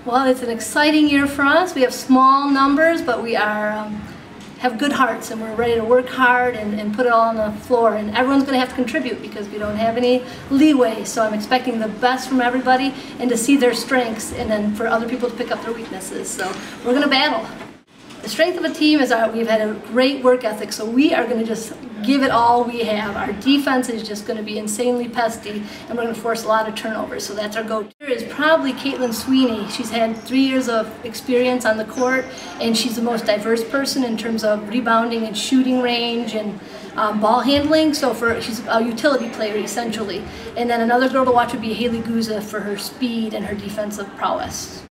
Well, it's an exciting year for us. We have small numbers, but we are have good hearts, and we're ready to work hard and put it all on the floor. And everyone's going to have to contribute because we don't have any leeway. So I'm expecting the best from everybody and to see their strengths, and then for other people to pick up their weaknesses. So we're going to battle. The strength of a team is we've had a great work ethic, so we are going to just give it all we have. Our defense is just going to be insanely pesky, and we're going to force a lot of turnovers, so that's our go-to. Is probably Caitlin Sweeney. She's had 3 years of experience on the court, and she's the most diverse person in terms of rebounding and shooting range and ball handling, so she's a utility player essentially. And then another girl to watch would be Gusa for her speed and her defensive prowess.